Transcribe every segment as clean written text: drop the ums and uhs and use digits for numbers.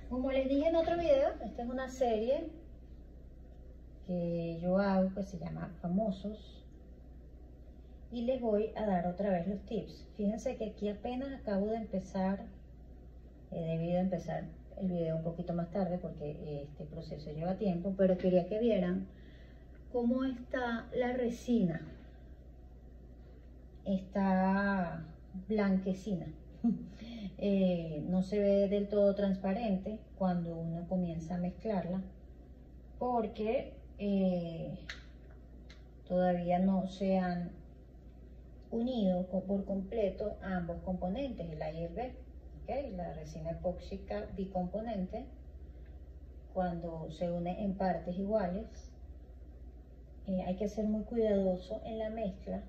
Como les dije en otro video, esta es una serie que yo hago que se llama Famosos y les voy a dar otra vez los tips. Fíjense que aquí apenas acabo de empezar, he debido empezar el video un poquito más tarde porque este proceso lleva tiempo, pero quería que vieran cómo está la resina. Está blanquecina. No se ve del todo transparente cuando uno comienza a mezclarla porque todavía no se han unido por completo ambos componentes, el A y el B. ¿Okay? La resina epóxica bicomponente, cuando se une en partes iguales, hay que ser muy cuidadoso en la mezcla,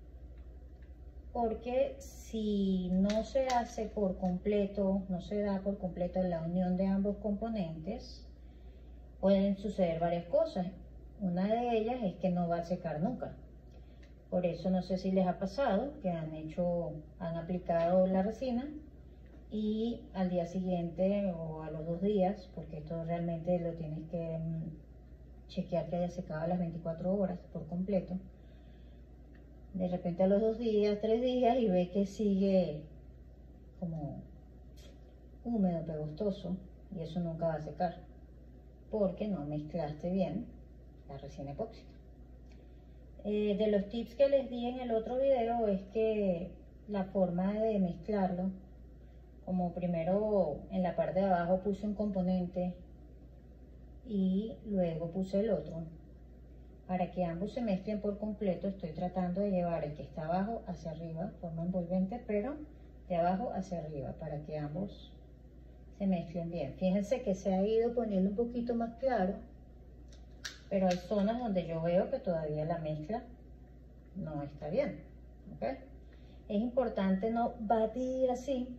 porque si no se hace por completo, no se da por completo la unión de ambos componentes, pueden suceder varias cosas. Una de ellas es que no va a secar nunca. Por eso no sé si les ha pasado que han aplicado la resina y al día siguiente o a los 2 días, porque esto realmente lo tienes que chequear que haya secado a las 24 horas por completo. De repente a los 2 días, 3 días y ve que sigue como húmedo, pegostoso, y eso nunca va a secar porque no mezclaste bien la resina epóxica. De los tips que les di en el otro video es que la forma de mezclarlo, como primero en la parte de abajo puse un componente y luego puse el otro, para que ambos se mezclen por completo, estoy tratando de llevar el que está abajo hacia arriba, forma envolvente, pero de abajo hacia arriba, para que ambos se mezclen bien. Fíjense que se ha ido poniendo un poquito más claro, pero hay zonas donde yo veo que todavía la mezcla no está bien. ¿Okay? Es importante no batir así,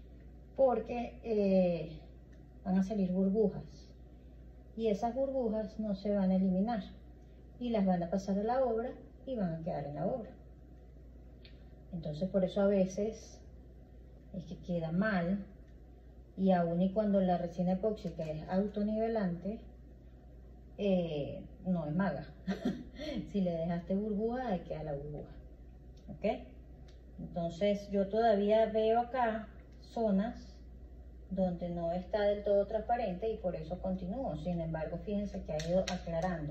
porque van a salir burbujas, y esas burbujas no se van a eliminar y las van a pasar a la obra y van a quedar en la obra. Entonces por eso a veces es que queda mal, y aún y cuando la resina epóxica es autonivelante, no es maga. Si le dejaste burbuja, ahí queda la burbuja. ¿Ok? Entonces yo todavía veo acá zonas donde no está del todo transparente y por eso continúo. Sin embargo, fíjense que ha ido aclarando.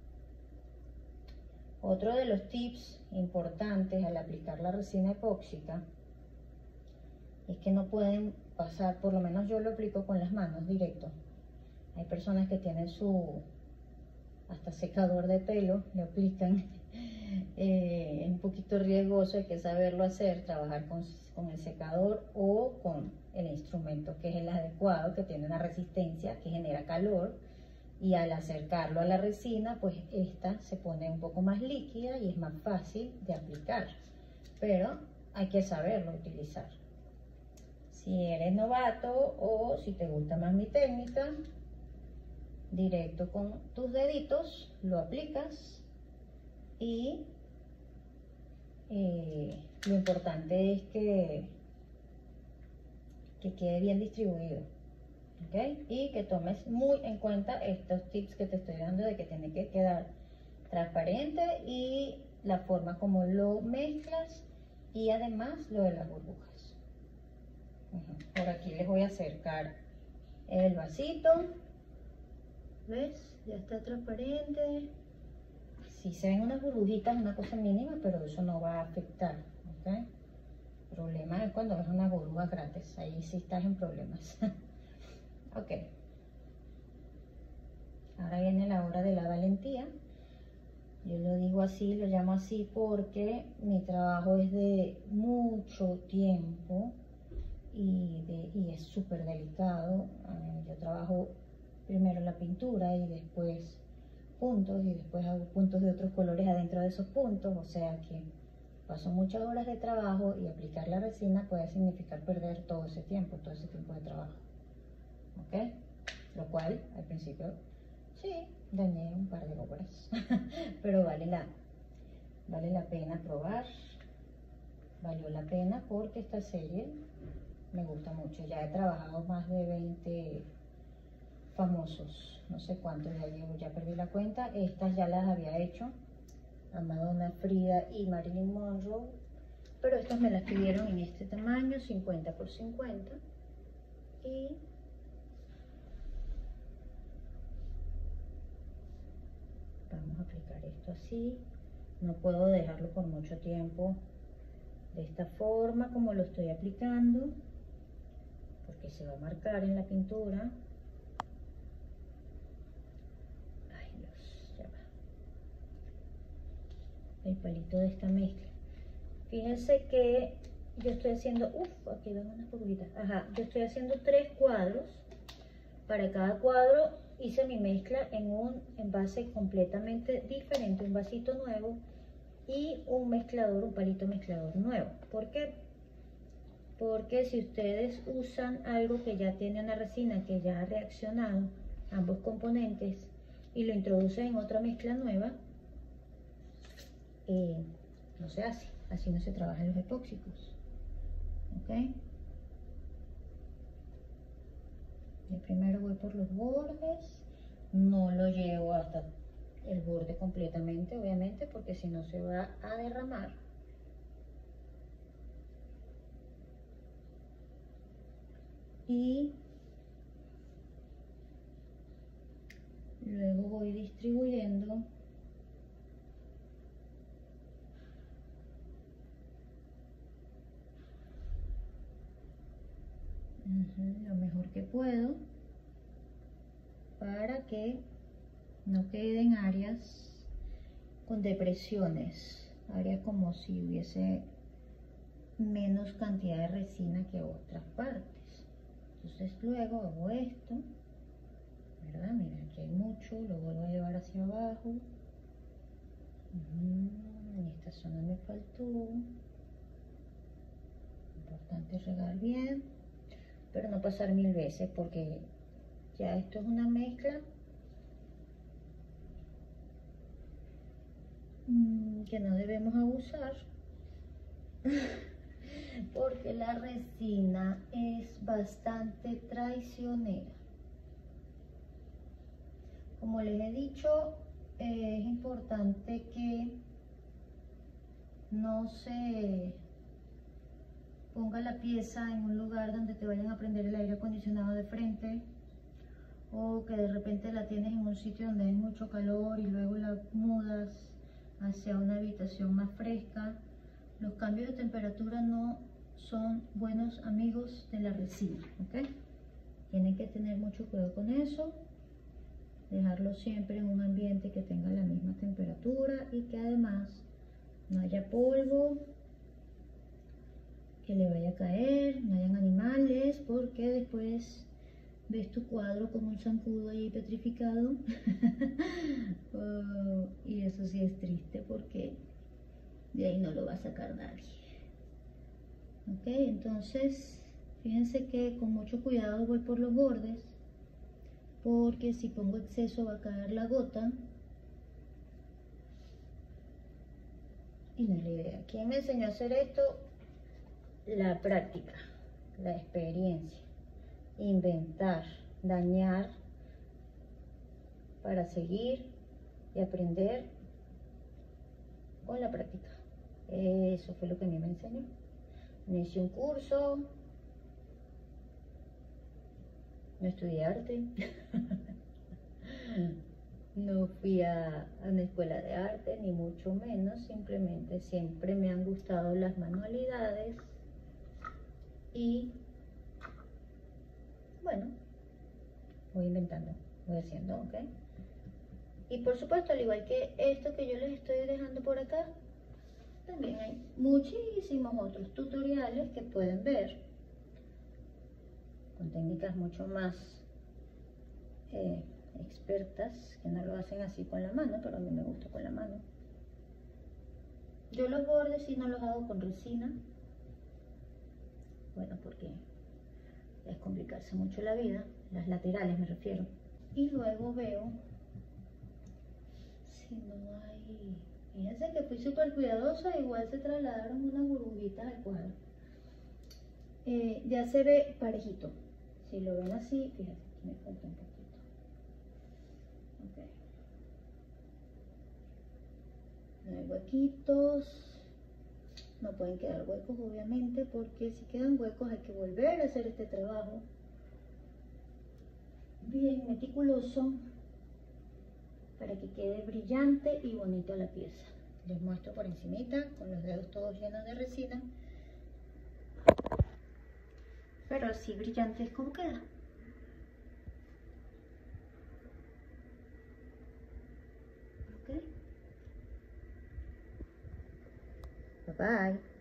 Otro de los tips importantes al aplicar la resina epóxica es que no pueden pasar, por lo menos yo lo aplico con las manos directo. Hay personas que tienen su hasta secador de pelo, le aplican. Es un poquito riesgoso, hay que saberlo hacer, trabajar con el secador o con el instrumento que es el adecuado, que tiene una resistencia, que genera calor, y al acercarlo a la resina, pues esta se pone un poco más líquida y es más fácil de aplicar, pero hay que saberlo utilizar. Si eres novato o si te gusta más mi técnica, directo con tus deditos lo aplicas, y lo importante es que quede bien distribuido. ¿Okay? Y que tomes muy en cuenta estos tips que te estoy dando, de que tiene que quedar transparente y la forma como lo mezclas, y además lo de las burbujas. Por aquí les voy a acercar el vasito. ¿Ves? Ya está transparente. Sí se ven unas burbujitas, una cosa mínima, pero eso no va a afectar. ¿Okay? El problema es cuando ves unas burbujas grandes, ahí sí estás en problemas. Ok. Ahora viene la hora de la valentía. Yo lo digo así, lo llamo así porque mi trabajo es de mucho tiempo y es súper delicado. Yo trabajo primero la pintura y después puntos, y después hago puntos de otros colores adentro de esos puntos, o sea que paso muchas horas de trabajo, y aplicar la resina puede significar perder todo ese tiempo de trabajo. ¿Ok? Lo cual al principio sí, dañé un par de obras, pero vale la pena probar, valió la pena porque esta serie me gusta mucho. Ya he trabajado más de 20 famosos, no sé cuántos ya llevo, ya perdí la cuenta. Estas ya las había hecho a Madonna, Frida y Marilyn Monroe, pero estas me las pidieron en este tamaño, 50 por 50, y vamos a aplicar esto así. No puedo dejarlo por mucho tiempo de esta forma como lo estoy aplicando, porque se va a marcar en la pintura. Ay Dios, ya va. El palito de esta mezcla. Fíjense que yo estoy haciendo, aquí dan unas burbujitas. Ajá, yo estoy haciendo 3 cuadros. Para cada cuadro hice mi mezcla en un envase completamente diferente, un vasito nuevo y un mezclador, un palito mezclador nuevo. ¿Por qué? Porque si ustedes usan algo que ya tiene una resina que ya ha reaccionado, ambos componentes, y lo introducen en otra mezcla nueva, no se hace, así no se trabajan los epóxicos. ¿Ok? Yo primero voy por los bordes, no lo llevo hasta el borde completamente, obviamente, porque si no se va a derramar. Y luego voy distribuyendo lo mejor que puedo para que no queden áreas con depresiones, áreas como si hubiese menos cantidad de resina que otras partes. Entonces luego hago esto, ¿verdad? Miren, aquí hay mucho, lo vuelvo a llevar hacia abajo. En esta zona me faltó. Importante regar bien, pero no pasar 1000 veces, porque ya esto es una mezcla que no debemos abusar, porque la resina es bastante traicionera. Como les he dicho, es importante que no se ponga la pieza en un lugar donde te vayan a prender el aire acondicionado de frente, o que de repente la tienes en un sitio donde hay mucho calor y luego la mudas hacia una habitación más fresca. Los cambios de temperatura no son buenos amigos de la resina, ¿ok? Tienen que tener mucho cuidado con eso, dejarlo siempre en un ambiente que tenga la misma temperatura y que además no haya polvo que le vaya a caer, no hayan animales, porque después ves tu cuadro como un zancudo ahí petrificado. Y eso sí es triste, porque de ahí no lo va a sacar nadie. Ok, entonces fíjense que con mucho cuidado voy por los bordes, porque si pongo exceso va a caer la gota y no es la idea. ¿Quién me enseñó a hacer esto? La práctica, la experiencia, inventar, dañar para seguir y aprender con la práctica. Eso fue lo que a mí me enseñó. No hice un curso, no estudié arte, no fui a una escuela de arte, ni mucho menos. Simplemente siempre me han gustado las manualidades y bueno, voy inventando, voy haciendo, ¿ok? Y por supuesto, al igual que esto que yo les estoy dejando por acá, también hay muchísimos otros tutoriales que pueden ver con técnicas mucho más expertas, que no lo hacen así con la mano, pero a mí me gusta con la mano. Yo los bordes sí no los hago con resina, bueno, porque es complicarse mucho la vida, las laterales me refiero. Y luego veo si no hay... Fíjense que fui súper cuidadosa, igual se trasladaron unas burbujitas al cuadro. Ya se ve parejito. Si lo ven así, fíjense, me falta un poquito. huequitos. No pueden quedar huecos, obviamente, porque si quedan huecos hay que volver a hacer este trabajo bien meticuloso para que quede brillante y bonito la pieza. Les muestro por encimita con los dedos todos llenos de resina, pero así brillante es como queda. Ok, bye bye.